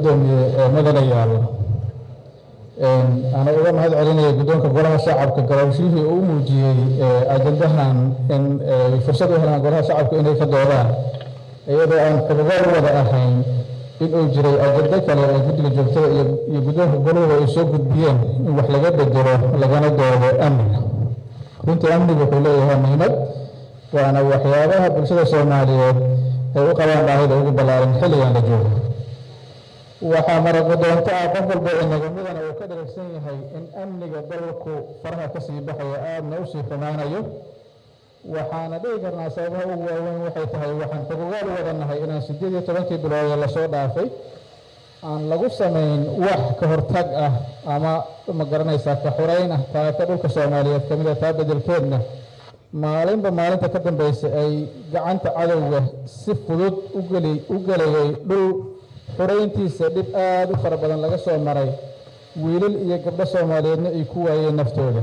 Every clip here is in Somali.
gudoomiye madanayaal ana uga mahad celinaya gudoonka golaha shacabka garowshihii uu muujiyay ajandahan in fursad u helaan golaha shacabka inay ka doodaan iyadoo aan xubnaal wada ahayn in uu jiray ajanda kale oo guddiga joogtada iyo gudoonka goluhu ay soo gudbiyeen in wax laga bedelo lagana doodo amniga runtii amnigu wuxuu leeyahay muhiimad waana waxyaabaha bulshada Soomaaliyeed ay u qabaan baahida ugu ballaaran xilligan la joogo waxaa marag doonta qof walba inaga midana uu ka dharagsan yahay in amniga dalku faraha ka sii baxayo aadna u sii xumaanayo waxaana dhihi karnaa sababaha ugu waaweyn waxay tahay waxaan xuquuqaad u wadanahay inaan 18 bilood la soo dhaafay aan lagu samayn wax ka hortag ah ama ma garanaysaa ka xoreyn ah taaka dhulka Soomaaliyeed kamid ah bedelkeedna maalinba maalinta ka dambaysa ay gacanta cadawga si fudud u galayay dhul xoreyntiisa dib aad u fara badan laga soo maray wiilal iyo gabdho Soomaaliyeedna ay ku waayeen naftooda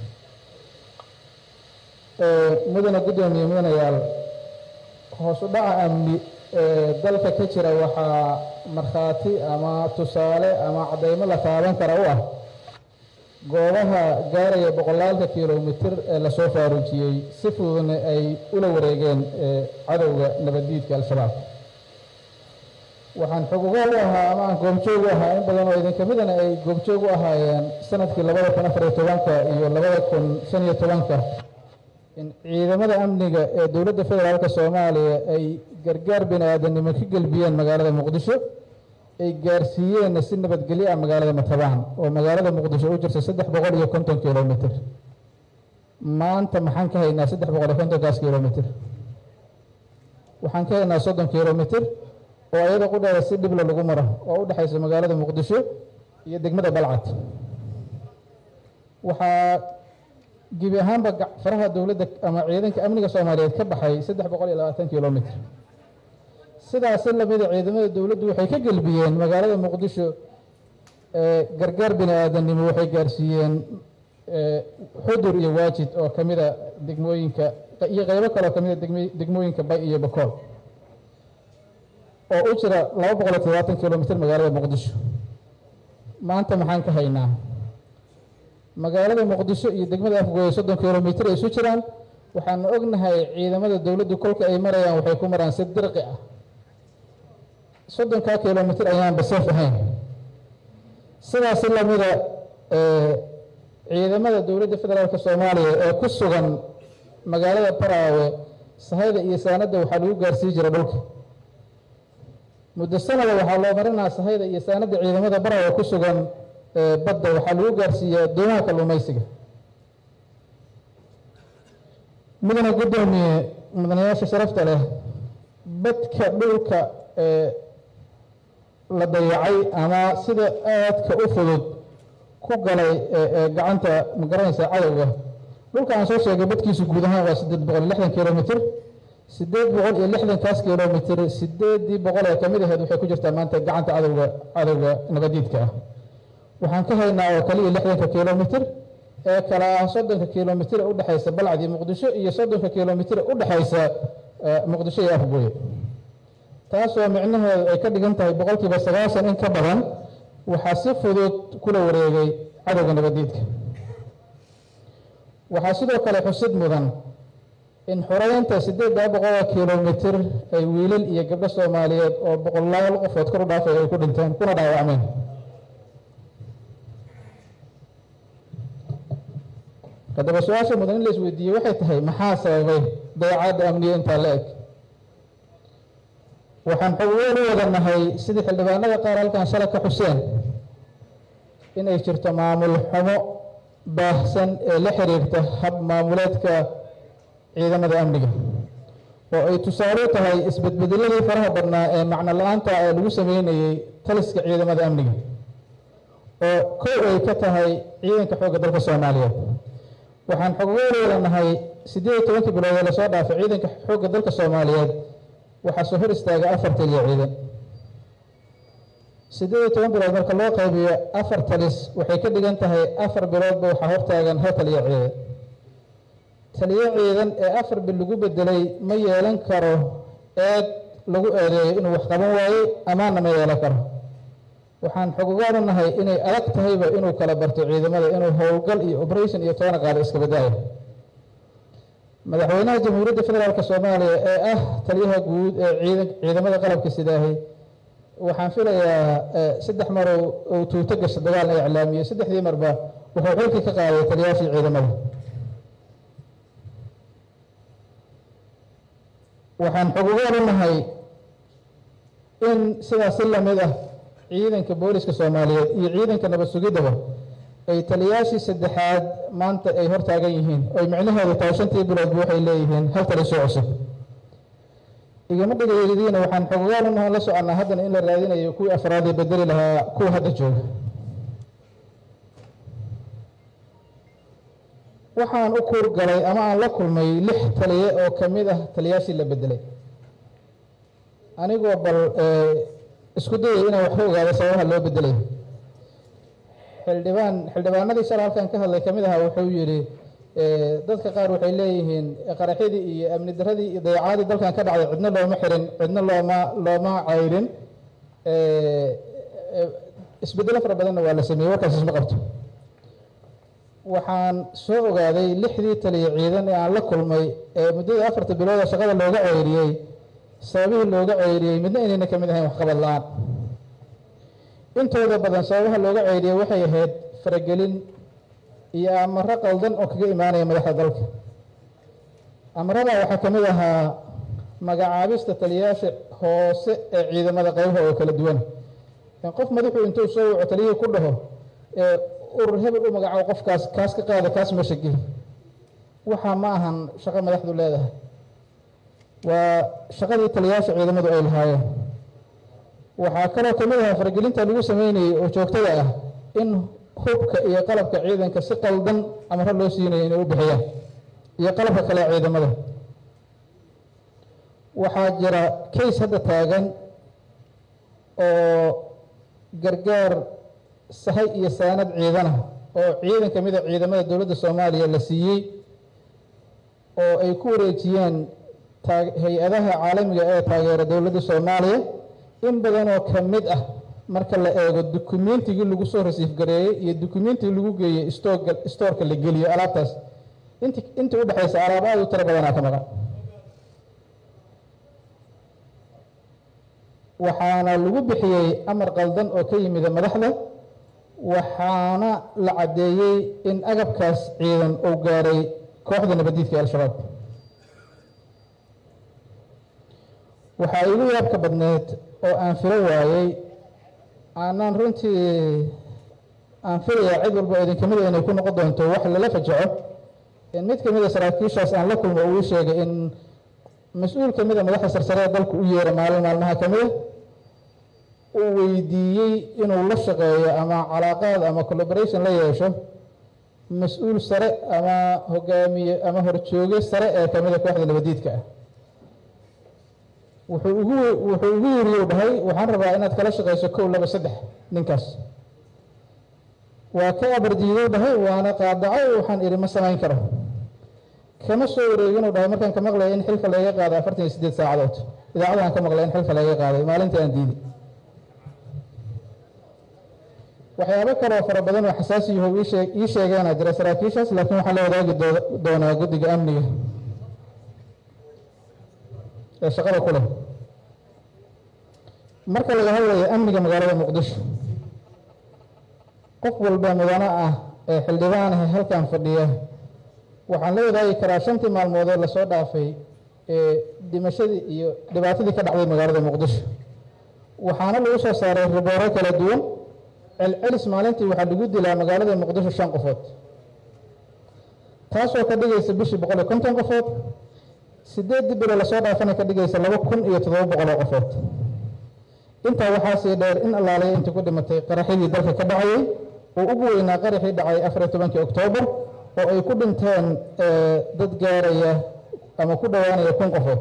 mudana gudoomiye mudanayaal hoos u dhaca amni dalka ka jira waxaa markhaati ama tusaale ama cadeymo la taaban kara u ah goobaha gaaraya boqolaalka kiiloomitir ee la soo faaruujiyey si fududna ay ula wareegeen cadowga nabaddiidka al-shabaab waxaan xuquuqaal u ahaa ama aan goobjoog u ahaa in badan oo idinka midana ay goobjoog u ahaayeen sanadkii 2014 iyo 2015 in ciidamada amniga ee dowladda federaalka Soomaaliya ay gargaar bini'aadanimo ka galbiyeen magaalada Muqdisho ay gaarsiiyeen si nabadgelyo ah magaalada Matabaan oo magaalada Muqdisho u jirta 350 kiiloomitir maanta maxaan ka haynaa 350 kiiloomitir waxaan ka haynaa 30 kiiloomitir oo ayada ku dheer si dib lagu maro oo u dhaxaysa magaalada Muqdisho iyo degmada Balcad waxa gibi ahaanba faraha dowladda ama ciidanka amniga Soomaaliyeed ka baxay 320 kiiloomitir sidaas lamida ciidamada dowladdu waxay ka galbiyeen magaalada Muqdisho gargaar bini'aadanimo waxay gaarsiiyeen xudur iyo waajid oo kamida degmooyinka iyo qaybo kale oo kamida degmooyinka Bay iyo Bakool oo u jira 270 kiiloomitir magaalada Muqdisho maanta maxaan ka haynaa magaalada Muqdisho iyo degmada Afgooy 30 kiiloomitir ay isu jiraan waxaan ognahay ciidamada dowladdu kolka ay marayaan waxay ku maraan si dirqi ah 30 kiiloomitir ayaan basaf ahayn sidaas lamida ciidamada dowladda federaalka Soomaaliya ee ku sugan magaalada Baraawe sahayda iyo saanada waxa lagu gaarsiin jiray dhulka muddo sanada waxaa loo marinaa sahayda iyo saanada ciidamada Baraawe ku sugan badda waxaa lagu gaarsiiyaa doomaha kalluumaysiga mudana gudoomiye mudanayaasha sharafta leh badka dhulka la dayacay ama sida aadka u fudud ku galay gacanta ma garanaysaa cadawga dhulka aan soo sheegay badkiisu guud ahaan waa 860 kiiloomitir 860 kaas kiiloomitir 800 ee kamid ahayd waxay ku jirtaa maanta gacanta cadawga nabadiidka ah waxaan ka haynaa oo kaliya 60 kiiloomitir ee kala 30 kiiloomitir u dhaxaysa Balcad iyo Muqdisho iyo 30 kiiloomitir u dhaxaysa Muqdisho iyo Afgooy taasoo micnaheedu ay ka dhigan tahay 90% in ka badan waxaa si fudud kula wareegay cadawga nabadiidka waxaa sidoo kale xusid mudan in xoreynta 800 kiiloomitir ay wiilal iyo gabdho Soomaaliyeed oo boqolaal qofood kor u dhaafay ay ku dhinteen kuna dhaawacmeen haddaba su'aasha mudan in la isweydiiyo waxay tahay maxaa sababay dayacaadda amniga intaa la eg waxaan xuquuq u wadanahay sidii xildhibaanada qaar halkan shalay ka xuseen inay jirto maamul xumo baahsan ee la xiriirta hab maamuleedka ciidamada amniga oo ay tusaale tahay isbedbedeladii faraha badnaa ee macno la'aanta ee lagu sameynayay taliska ciidamada amniga oo koow ay ka tahay ciidanka xoogga dalka Soomaaliyeed waxaan xuquuq u wadanahay 18 bilood la soo dhaafay ciidanka xoogga dalka Soomaaliyeed waxaa soo hor istaagay 4 taliye ciidan 18 bilood marka loo qaybiyo 4 talis waxay ka dhigan tahay 4 bilood ba waxa hortaagan hal taliye ciidan ee 4 bil lagu bedelay ma yeelan karo eed lagu eedeeyo inuu wax qaban waayo amaana ma yeelan karo waxaan xogogaan u nahay inay adag tahayba inuu kala barto ciidamada inuu howlgal iyo operation iyo toona qaado iska badaayo madaxweynaha jamhuuriyadda federaalk soomaaliya ee ah taliyaha guud ee ciidamada qalabka sidaahay waxaan filayaa 3 mar oo tuuto gasho dagaal ay iclaamiyay 3dii marba wuxuu xilka ka qaaday taliyaashii ciidamada waxaan xogogaan u nahay in sidaas la mid ah ciidanka booliska Soomaaliyeed iyo ciidanka nabad sugidaba ay taliyaashii saddexaad maanta ay hor taagan yihiin oo macnaheedu tahay 5 bilood waxay leeyihiin hal tali soo cusub igama dhigaydiina waxaan xogogaan u nahay la soconaa haddana in la raadinayo kuwii afraad ee bedeli lahaa kuwa hadda jooga waxaan u kuur galay ama aan la kulmay 6 taliye oo kamid ah taliyaashii la bedelay anigoo bal isku dayay inaan wax ka ogaado sababaha loo bedelay xildhibaanadii shalay halkan ka hadlay kamid ahaa wuxuu yidhi dadka qaar waxay leeyihiin qaraxyadii iyo amni daradii iyo dayacaadii dalkan ka dhacday cidna looma xirin cidna looma cayrin isbedelo fara badanna waa la sameeyey warkaas isma qabto waxaan soo ogaaday 6dii taliye ciidan ee aan la kulmay ee muddada 4 bilood oo shaqada looga ceyriyey sababihii looga ceyriyey midna inayna ka mid ahayn waxqabad la-aan intooda badan sababaha looga ceyriyey waxay ahayd faragelin iyo amaro qaldan oo kaga imaanaya madaxda dalka amarada waxaa ka mid ahaa magacaabista taliyaasha hoose ee ciidamada qaybaha oo kala duwan qof madaxu intuu soo waco taliyihii ku dhaho urur hebel u magacaabo qofkaas kaas ka qaada kaas meesha geli waxaa ma ahan shaqo madaxdu leedahay waa shaqadii taliyaasha ciidamadu ay lahaayeen waxaa kaloo ka mid ahaa faragelinta lagu sameynayay oo joogtada ah in hubka iyo qalabka ciidanka si qaldan amaro loo siinayo inay u bixiyaan iyo qalabka kale ee ciidamada waxaa jira case hadda taagan oo gargaar sahay iyo saanad ciidan ah oo ciidan ka mid ah ciidamada dowladda Soomaaliya la siiyey oo ay ku wareejiyeen hay-adaha caalamiga ee taageera dowladda Soomaaliya in badan oo ka mid ah marka la eego dukumentigii lagu soo rasiif gareeyay iyo dukumentigii lagu geeyay stoorka la geliyo alaabtaas inta u dhaxaysa alaabada u tira badan ka maqan waxaana lagu bixiyay amar qaldan oo ka yimid madaxda waxaana la cadeeyay in agabkaas ciidan uu gaaray kooxda nabadiidka al-shabaab waxaa igu yaabka badneed oo aan filo waayey aanan runtii aan filayaa cid walba idin kamid inay ku noqon doonto wax lala fajaco in mid kamid a saraakiishaas aan la kulmo uu sheegay in mas-uul kamid a madaxda sarsare dalku u yeera maalmaha kamid uu weydiiyey inuu la shaqeeyo ama calaaqaad ama collaboration la yeesho mas-uul sare ama hogaamiye ama horjooge sare ee kamid a kooxda nabadiidka ah wuxuu ugu yiri dhahay waxaan rabaa inaad kala shaqeyso 1 2 3 ninkaas waa ka abardiiday dhahay waana qaadacay waxaan iri ma samayn karo kama soo wareegin dhahay markaan ka maqlay in xilka laga qaado 48 saacadood idaacadan ka maqlay in xilka laga qaaday maalintii aan diiday waxyaabo kale oo fara badan oo xasaasi ah oo ii sheegeen jira saraakiishaas laakiin waxa la wadaagi doonaa guddiga amniga ee shaqada kule marka laga hadlayo amniga magaalada muqdisho qof walba mudane ah ee xildhibaan ah halkan fadhiya waxaan la wadaagi karaa 5 maalmood oo la soo dhaafay ee dhimashadii iyo dhibaatadii ka dhacday magaalada muqdisho waxaana lagu soo saaray ribooro kala duwan celcelis maalintii waxaa lagu dilaa magaalada muqdisho 5 qofood taasoo ka dhigaysa bishii 150 qofood 8 bilo la soo dhaafana ka dhigaysa 2700 qofood intaa waxaa sii dheer in allaalay inta ku dhimatay qaraxidii dalka ka dhacay oo ugu weynaa qaraxii dhacay 14 Oktoobar oo ay ku dhinteen dad gaaraya ama ku dhawaanaya 1,000 qofood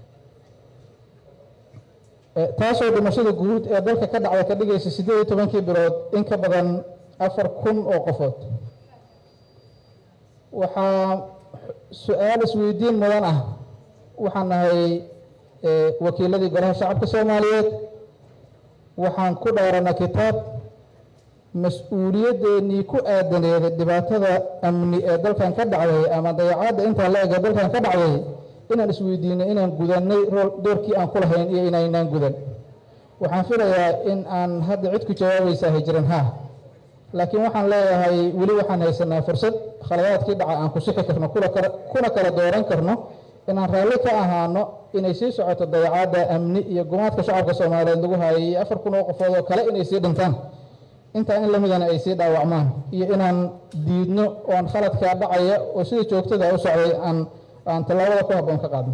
taasoo dhimashada guud ee dalka ka dhacday ka dhigaysa 18 bilood in ka badan 4,000 oo qofood waxaa su'aal isweydiin mudan ah waxaan nahay wakiiladii golaha shacabka Soomaaliyeed waxaan ku dhaaranaa kitaab mas-uuliyadeennii ku aadaneeda dhibaatada amni ee dalkan ka dhacday ama dayacaadda intaa la ega dalkan ka dhacday inaan isweydiino inaan gudanay doorkii aan ku lahayn iyo inaynaan gudan. waxaan filayaa in aan hadda cid ku jawaabaysaa hijiran haa, laakiin waxaan leeyahay weli waxaan haysanaa fursad khaladaadkii dhaca aan ku sixi karno kuna kala dooran karno inaan raalli ka ahaano inay sii socoto dayacaadda amni iyo gumaadka shacabka Soomaaliyeed lagu haayay 4,000 oo qofood oo kale inay sii dhintaan inta in lamidana ay sii dhaawacmaan, iyo inaan diidno oon khaladkaa dhacaya oo sida joogtada u socday aan tallaabada ku habboon ka qaadno.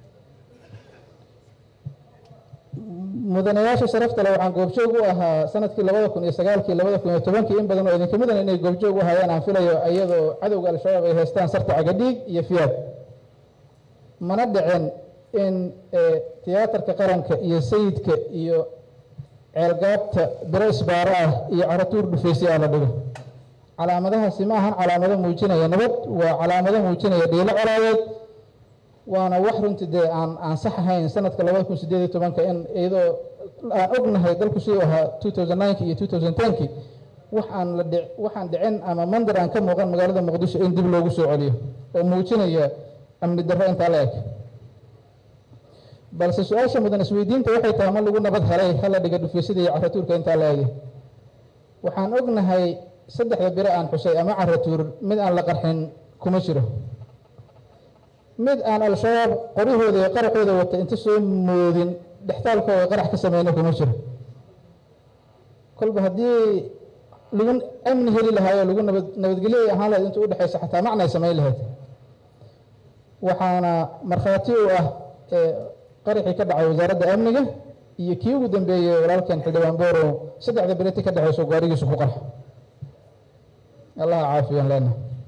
mudanayaasha sharafta leh waxaan goobjoog u ahaa sanadkii 2009 2010 in badan oo idinka midan inay goobjoog u hayaan aan filayo iyadoo cadowga al-shabaab ay haystaan sarta cagadhiig iyo fiyaad. mana dhicin in tiyaatarka qaranka iyo sayidka iyo ceelgaabta biro isbaaro ah iyo caratuur dhufaysi ah la dhigo. calaamadahaasi ma ahan calaamado muujinaya nabad, waa calaamado muujinaya dhiilo colaadeed, waana wax runtii dee aan sax ahayn. sanadka 2018 in iyadoo aan ognahay dalku siduu ahaa 2009 iyo 2010 waxaan dhicin ama mandar aan ka muuqan magaalada Muqdisho in dib loogu soo celiyo oo muujinaya amni darro intaa la eg. balse su-aasha mudan isweydiinta waxay tahay ma lagu nabad helay hala dhiga dhufaysida iyo caratuurka intaa la eg. waxaan ognahay 3 biro aan xusay ama caratuur mid aan la qarxin kuma jiro, mid aan al-shabaab qorihooda iyo qaraxooda wata inta soo moodin dhextaalkooda qarax ka sameyna kuma jiro. kolba haddii lagu amni heli lahaayo lagu nabadgelyo ahaan lahayd inta u dhexaysa xataa macnay samayn lahayd. waxaana markhaati u ah qaraxii ka dhacay wasaaradda amniga iyo kii ugu dambeeyey walaalkan xildhibaan boorow 3 biriti ka dhexayso gaarigiisu ku qarx. allaha caafiyan leena.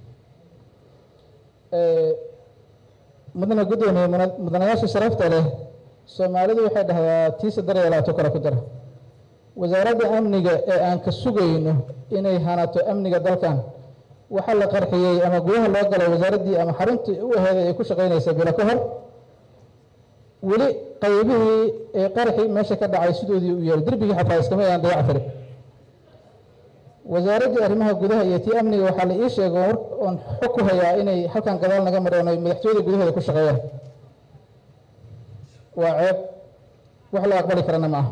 mudana gudoomiye mudanayaasha sharafta leh, Soomaalidu waxay dhahdaa tiisa daryeelaato kale ku dara. wasaaradda amniga ee aan ka sugayno inay hanato amniga dalkan waxaa la qarxiyey ama gudaha loo galay wasaaraddii ama xaruntii u aheeday ay ku shaqaynaysa bilo ka hor. weli qaybihii ee qaraxii meesha ka dhacay sidoodii u yeelay, derbigii xataa iskama ayaan dayac tirin. wasaaraddii arrimaha gudaha iyo tii amniga waxaa la ii sheegay oon xog ku hayaa inay halkan gadaal naga mareen ay madaxtooyada gudaheeda ku shaqeeyaan. waa ceeb, wax la aqbali karana ma aha.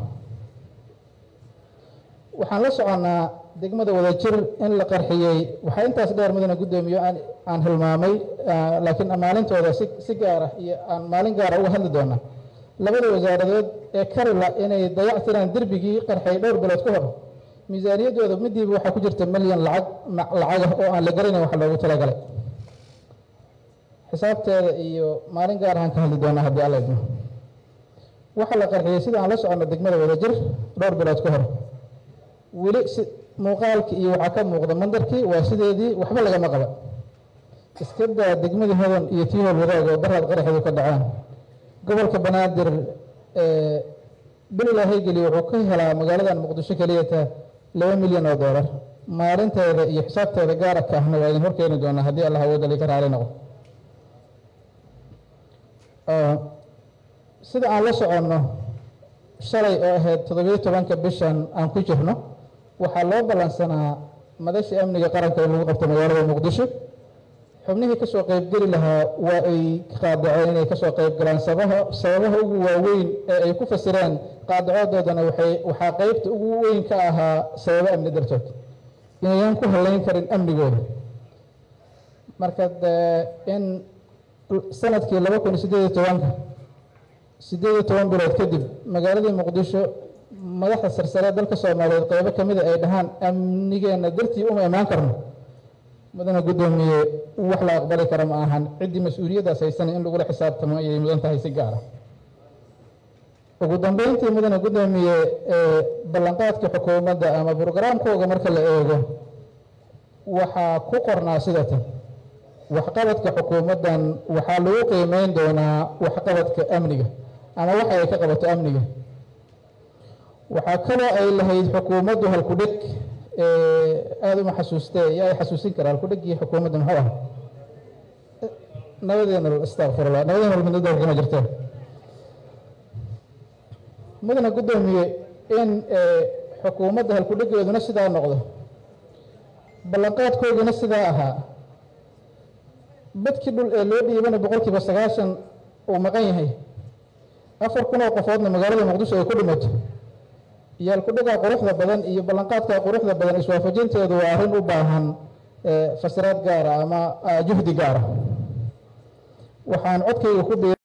waxaan la soconnaa degmada Wadajir in la qarxiyey. waxaa intaas dheer mudana gudoomiyo aan hilmaamay, laakiin maalintooda si gaar ah iyo aan maalin gaara uga hadli doonaa. labada wasaaradood ee karila inay dayac tiraan derbigii qarxay dhowr bilood ka hor, miisaaniyaddooda midiiba waxaa ku jirta milyan lacag oo aan la garanayn wax loogu talagalay. xisaabteeda iyo maalin gaar ahaan ka hadli doonaa haddii alla idmo. waxaa la qarxiyey sida aan la soconno degmada Wadajir dhowr bilood ka hor. weli muuqaalkii iyo waxaa ka muuqda mandarkii waa sideedii, waxba lagama qaba. iska daa degmadii Hodan iyo tii Howlwadaag oo daraad qaraxeedu ka dhacaan. gobolka Banaadir bil ilaahay geliyo wuxuu ka helaa magaaladan Muqdisho keliyata $2 milyan oo doolar. maalinteeda iyo xisaabteeda gaarka ahna waa idin horkeeni doonaa haddii Allah awoodda ka raali noqo. sida aan la soconno shalay oo ahayd 17 bishan aan ku jirno waxaa loo ballansanaa madashii amniga qaranka in lagu qabto magaalada Muqdisho. xubnihii ka soo qaybgeli lahaa waa ay qaadaceen inay ka soo qaybgalaan sababaha ugu waaweyn ee ay ku fasireen qaadacodoodana waxaa qaybta ugu weyn ka ahaa sababo amni dartood inayaan ku halayn karin amnigooda. marka in sanadkii 2018 bilood kadib magaaladii Muqdisho madaxda sarsare dalka Soomaaliyeed qaybo kamid ah ay dhahaan amnigeena dartii uma imaan karno. mudana gudoomiye wax la aqbali karo ma ahan. ciddii mas-uuliyaddaas haysan in lagula xisaabtamo ayay mudan tahay si gaar ah. ugu dambeyntii mudana gudoomiye ballanqaadka xukuumadda ama brograamkooga marka la eego waxaa ku qornaa sidatan: waxqabadka xukuumaddan waxaa lagu qiimeyn doonaa waxqabadka amniga ama waxa ay ka qabato amniga. waxaa kaloo ay lahayd xukuumaddu halkudheg aad uma xasuustee yaa ay xasuusin karaa halkudhegii xukuumadda muxuu ah? nabadeena astaqfirullah, nabadeena midnada kama jirteen. mudana gudoomiye in xukuumadda halkudhigeeduna sidaa noqdo ballanqaadkooduna sidaa ahaa badkii dhul ee loo dhiibana 90% uu maqan yahay 4,000 oo qofoodna magaalada muqdisho ay ku dhimato iyo halkudhiga quruxda badan iyo ballanqaadka quruxda badan iswaafajinteedu waa arrin u baahan fasiraad gaar ah ama juhdi gaar ah waxaan codkayga ku